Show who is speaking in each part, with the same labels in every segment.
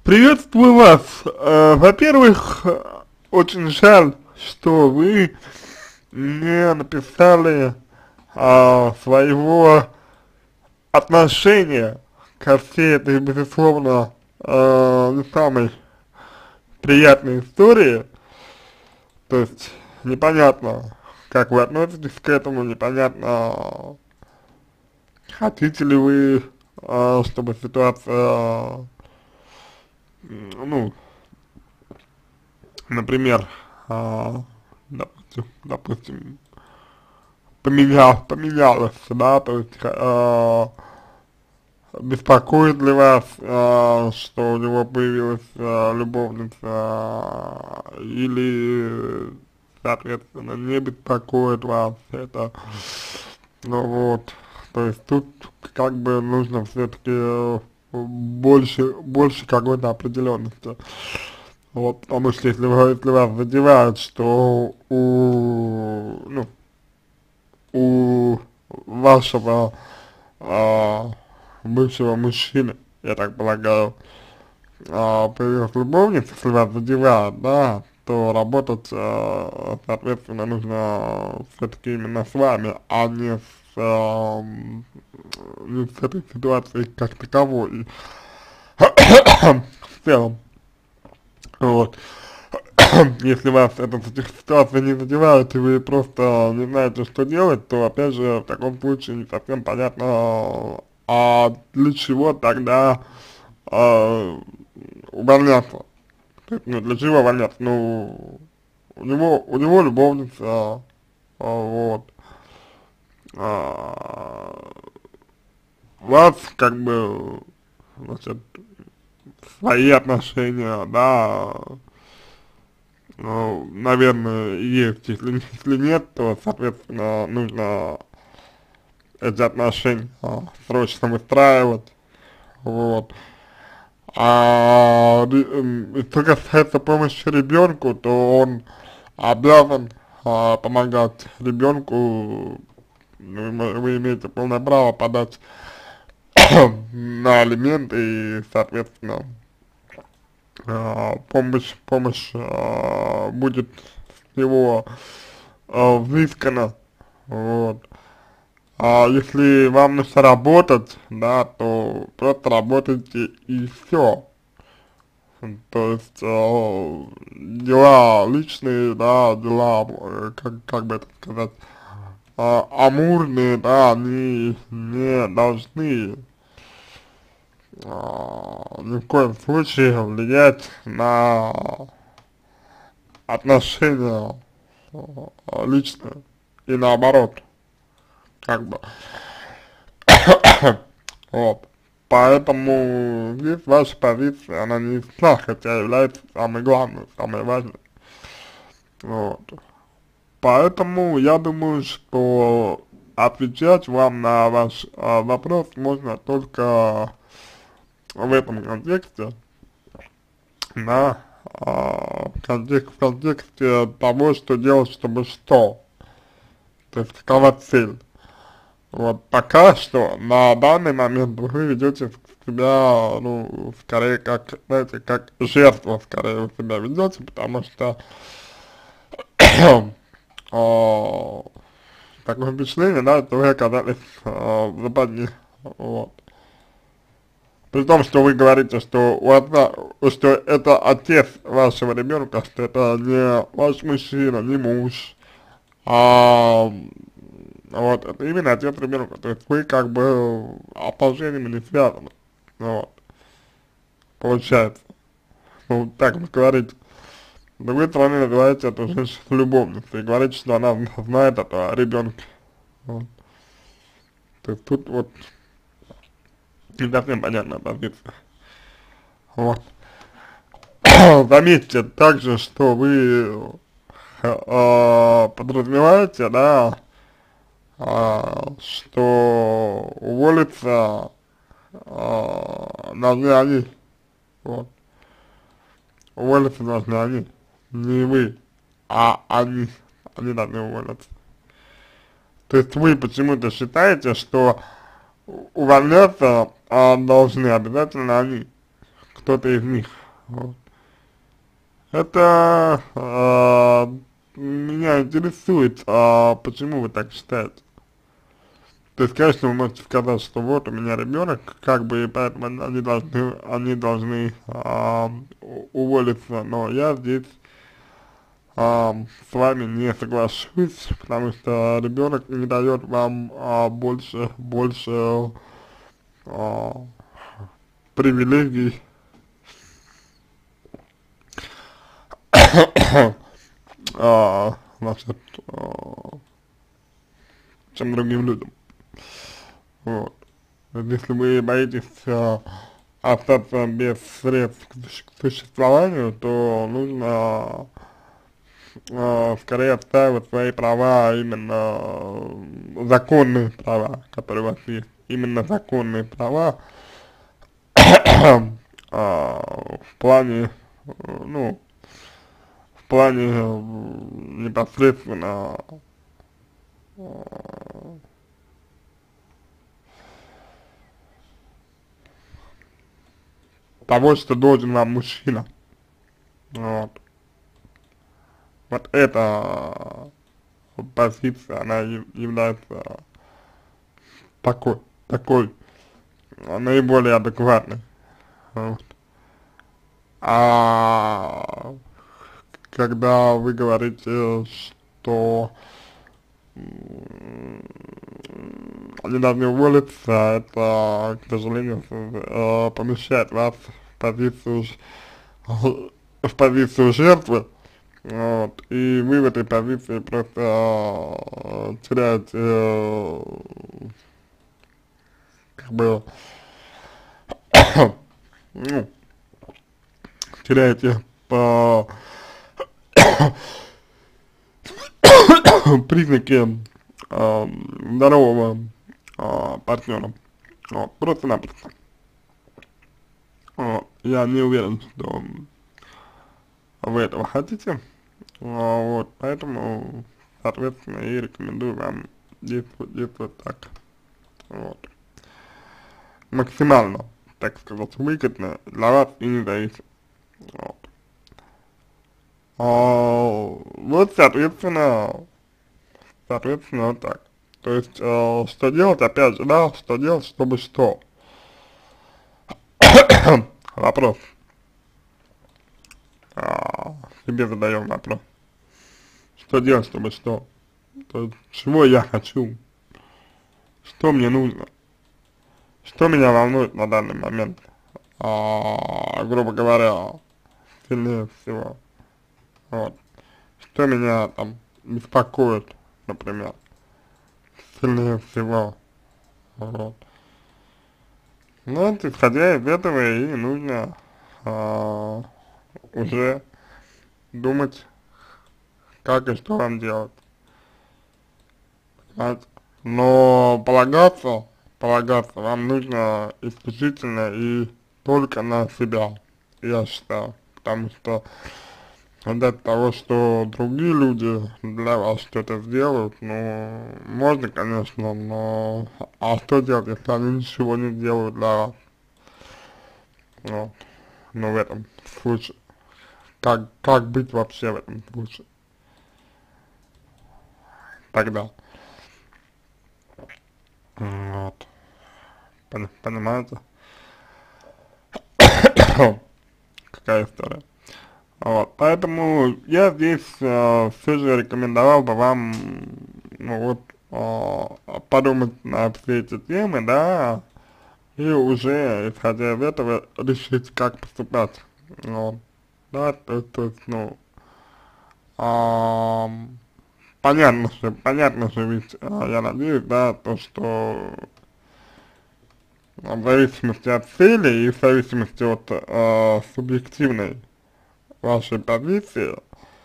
Speaker 1: Приветствую вас. Во-первых, очень жаль, что вы не написали своего отношения ко всей этой, безусловно, не самой приятной истории. То есть непонятно, как вы относитесь к этому, непонятно, хотите ли вы, чтобы ситуация, ну, например, а, допустим, поменялось, да, то есть, беспокоит ли вас, что у него появилась любовница, или, соответственно, не беспокоит вас это, ну вот, то есть тут как бы нужно все-таки больше какой-то определенности. Вот, потому что если вас задевает, что у вашего а, бывшего мужчины, я так полагаю, появилась любовница, если вас задевает, да, то работать, соответственно, нужно все-таки именно с вами, а не с этой ситуацией как таковой, в целом, вот. Если вас эта ситуация не задевает и вы просто не знаете, что делать, то опять же в таком случае не совсем понятно, а для чего тогда увольняться. То есть, ну для чего увольняться? Ну у него любовница, вот. А, у вас как бы, значит, свои отношения, да, ну, наверное, есть. Если нет, то, соответственно, нужно эти отношения срочно выстраивать, вот. Что касается помощи ребенку, то он обязан помогать ребенку, ну, вы имеете полное право подать на алименты и, соответственно, помощь будет с него взыскана, вот. А если вам нужно работать, да, то просто работайте и все. То есть дела личные, да, дела, как бы это сказать, амурные, да, они не должны ни в коем случае влиять на отношения личные и наоборот, как бы, вот. Поэтому здесь ваша позиция, она не ясна, хотя является самой главной, самой важной, вот. Поэтому я думаю, что отвечать вам на ваш вопрос можно только в этом контексте, да, в контексте того, что делать, чтобы что, то есть какова цель. Вот пока что, на данный момент вы ведете себя, ну, скорее как, знаете, как жертва, скорее вы себя ведете, потому что такое впечатление, да, что вы оказались в западне, вот. При том, что вы говорите, что у отца, что это отец вашего ребенка, что это не ваш мужчина, не муж, а вот, это именно отец ребенка, то есть вы как бы положением не связаны, вот, получается, ну, так вы говорите. С другой стороны, называете эту женщину любовницей, и говорите, что она знает это о ребенке, вот. То есть тут вот не совсем понятная позиция, вот. Заметьте также, что вы подразумеваете, да, что уволиться должны они, вот, уволиться должны они, не вы, а они должны уволиться. То есть вы почему-то считаете, что увольняться должны обязательно они, кто-то из них. Вот. Это меня интересует, почему вы так считаете? То есть, конечно, вы можете сказать, что вот у меня ребенок, как бы, и поэтому они должны уволиться, но я здесь с вами не соглашусь, потому что ребенок не дает вам больше а, привилегий, значит, чем другим людям. Вот. Если вы боитесь остаться без средств к существованию, то нужно скорее отстаивать свои права, именно законные права, которые у вас есть. Именно законные права в плане, ну, в плане непосредственно того, что должен вам мужчина. Вот. Вот эта позиция, она является такой наиболее адекватной. Вот. А когда вы говорите, что они должны уволиться, это, к сожалению, помещает вас в позицию жертвы, вот, и вы в этой позиции просто теряете, как бы, ну, теряете по признаки здорового партнера, вот, просто-напросто. Я не уверен, что вы этого хотите, вот, поэтому, соответственно, и рекомендую вам действовать так, вот, максимально, так сказать, выгодно для вас и независимо, вот. Вот, соответственно, вот так. То есть, что делать, опять же, да, что делать, чтобы что? Вопрос. Себе задаем вопрос. Что делать, чтобы что? То есть, чего я хочу? Что мне нужно? Что меня волнует на данный момент? Грубо говоря, сильнее всего. Вот. Что меня там беспокоит, например, сильнее всего. Вот. Ну, вот, исходя из этого и нужно уже думать, как и что вам делать. Понимаете? Но полагаться вам нужно исключительно и только на себя, я считаю. Потому что ждать того, что другие люди для вас что-то сделают, ну, можно, конечно, но а что делать, если они ничего не делают для вас? Вот. Ну, в этом случае. Как быть вообще в этом случае? Тогда. Вот. Понимаете? Какая история. Вот, поэтому я здесь все же рекомендовал бы вам, ну вот, подумать на все эти темы, да, и уже, исходя из этого, решить, как поступать, вот, да, то есть, ну, понятно же ведь, я надеюсь, да, то, что в зависимости от цели и в зависимости от субъективной вашей позиции,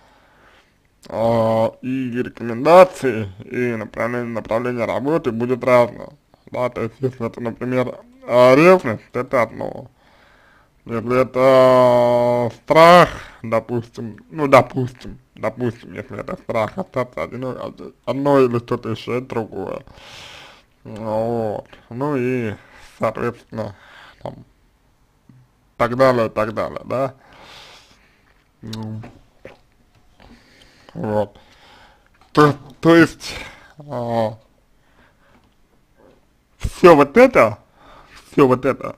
Speaker 1: и рекомендации, и направление работы будет разное, да, то есть, если это, например, ревность, это одно, если это страх, допустим, ну, допустим, если это страх остаться одно или что-то еще, это другое, вот, ну и, соответственно, там, так далее, да. Ну, вот. То есть, все все вот это,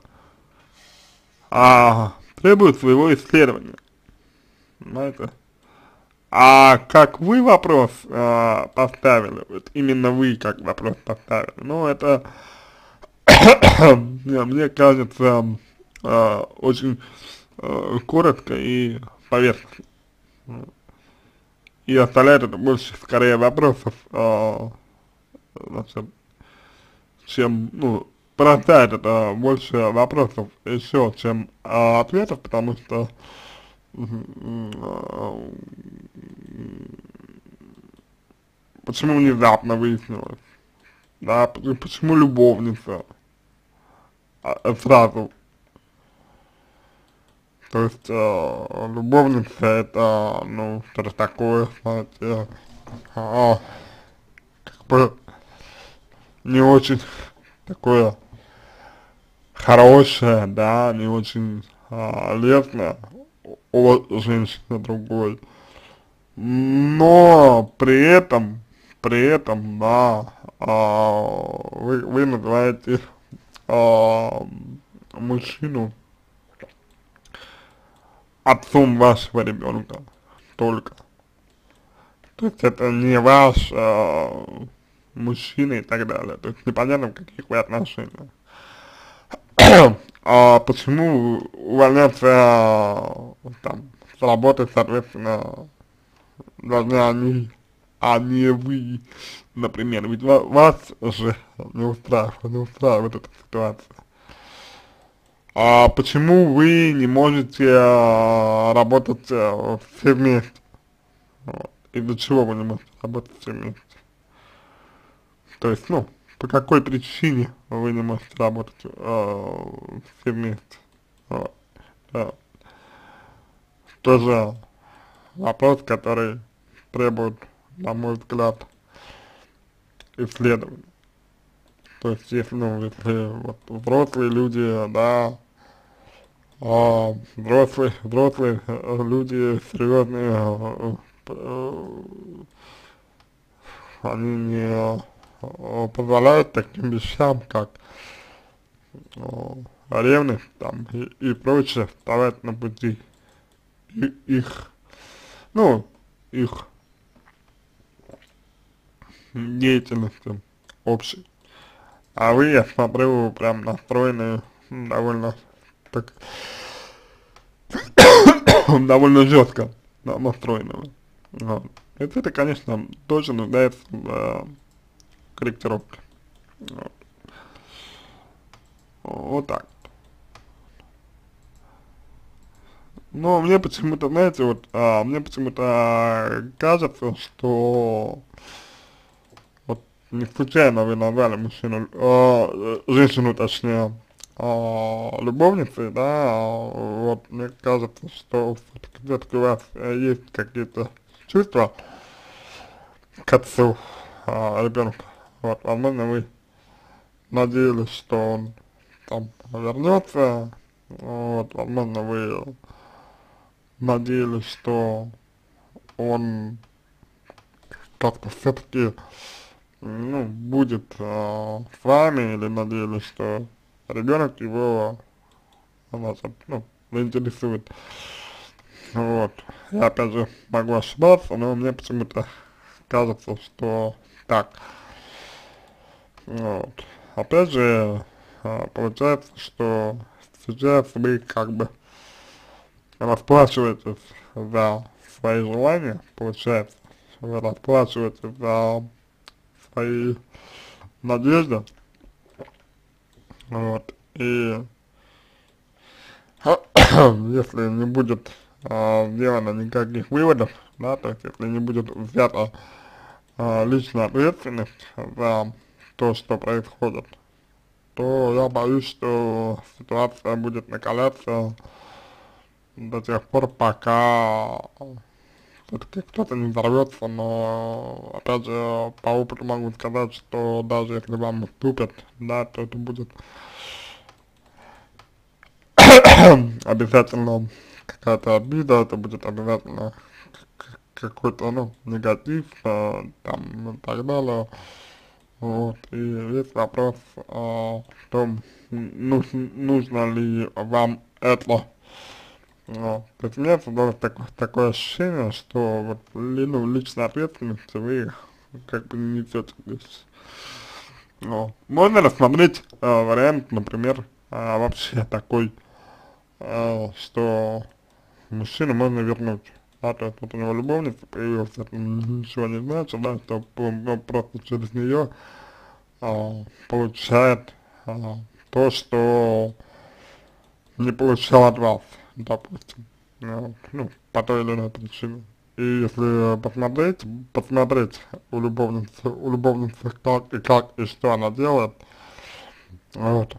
Speaker 1: требует своего исследования, понимаете? А как вы вопрос поставили, вот именно вы как вопрос поставили, ну это, мне кажется, очень коротко и поверхностно. И оставляет это больше, скорее, вопросов, значит, чем, ну, порождает это больше вопросов еще, чем ответов, потому что почему внезапно выяснилось, да, почему любовница сразу, то есть любовница это, ну, что-то такое, знаете, а, как бы не очень такое хорошее, да, не очень лестное от женщины другой, но при этом, да, вы называете а, мужчину отцом вашего ребенка только. То есть это не ваш мужчина и так далее. То есть непонятно, в каких вы отношениях. Почему увольняться там с работы, соответственно, должны они, а не вы, например, ведь вас же не устраивает эта ситуация. Почему вы не можете работать все вместе? Вот. Из-за чего вы не можете работать все вместе? То есть, ну, по какой причине вы не можете работать все вместе? Вот. Да. Тоже вопрос, который требует, на мой взгляд, исследования. То есть, если, ну, если вот взрослые люди, да, взрослые люди серьезные, они не позволяют таким вещам, как ревность там и прочее вставать на пути их, ну, их деятельности общей. А вы, я смотрю, прям настроены довольно так, довольно жестко, да, настроены вы. Вот. Это, конечно, тоже нуждается в корректировке. Вот. Вот так. Но мне почему-то, знаете, вот, мне почему-то кажется, что вот не случайно вы назвали мужчину, женщину, точнее, любовницей, да, вот мне кажется, что все-таки у вас есть какие-то чувства к отцу ребенка. Вот, возможно, вы надеялись, что он там вернется, вот, возможно, вы надеялись, что он как-то все-таки, ну, будет с вами, или надеялись, что ребенок его, значит, ну, заинтересует. Вот. Я опять же могу ошибаться, но мне почему-то кажется, что так. Вот. Опять же, получается, что сейчас вы как бы расплачиваетесь за свои желания, получается, вы расплачиваетесь за свои надежды, вот, и если не будет сделано никаких выводов, да, то есть если не будет взята личная ответственность за то, что происходит, то я боюсь, что ситуация будет накаляться до тех пор, пока все-таки кто-то не взорвется, но, опять же, по опыту могу сказать, что даже если вам уступят, да, то это будет обязательно какая-то обида, это будет обязательно какой-то, ну, негатив, там, и так далее. Вот, и весь вопрос в том, нужно ли вам это. Вот. То есть у меня создалось такое ощущение, что вот, ну, личной ответственности вы как бы не несете здесь. Вот. Можно рассмотреть вариант, например, вообще такой, что мужчину можно вернуть. Да, то есть вот у него любовница появилась, это ничего не значит, да, что он просто через нее получает то, что не получал от вас, допустим, ну, по той или иной причине. И если посмотреть у любовницы как и что она делает, вот,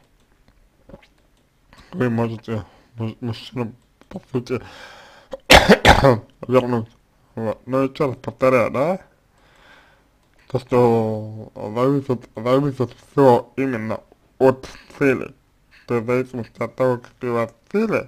Speaker 1: вы можете мужчину, по сути, вернуть. Вот. Но еще раз повторяю, да, то, что зависит все именно от цели. То есть в зависимости от того, какие у вас цели,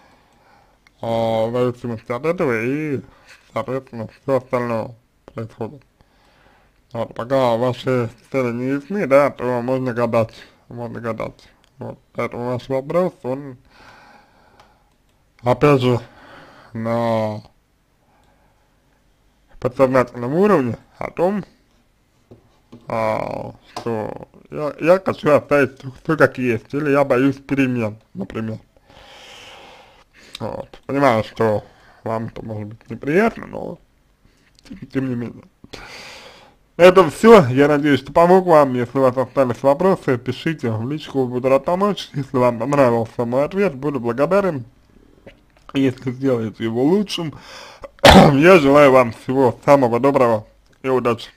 Speaker 1: в зависимости от этого и, соответственно, все остальное происходит. Вот, пока ваши цели не ясны, да, то можно гадать, можно гадать. Вот, поэтому ваш вопрос, он, опять же, на подсознательном уровне о том, что я хочу оставить все как есть, или я боюсь перемен, например. Вот. Понимаю, что вам это может быть неприятно, но тем не менее. Это все. Я надеюсь, что помог вам. Если у вас остались вопросы, пишите в личку, буду рад помочь. Если вам понравился мой ответ, буду благодарен. Если сделаете его лучшим, я желаю вам всего самого доброго и удачи.